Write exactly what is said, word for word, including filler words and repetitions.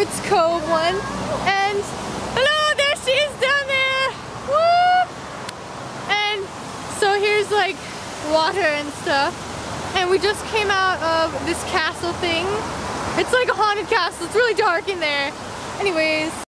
It's Cove one. And hello, there she is down there. Woo! And so here's like water and stuff. And we just came out of this castle thing. It's like a haunted castle. It's really dark in there. Anyways.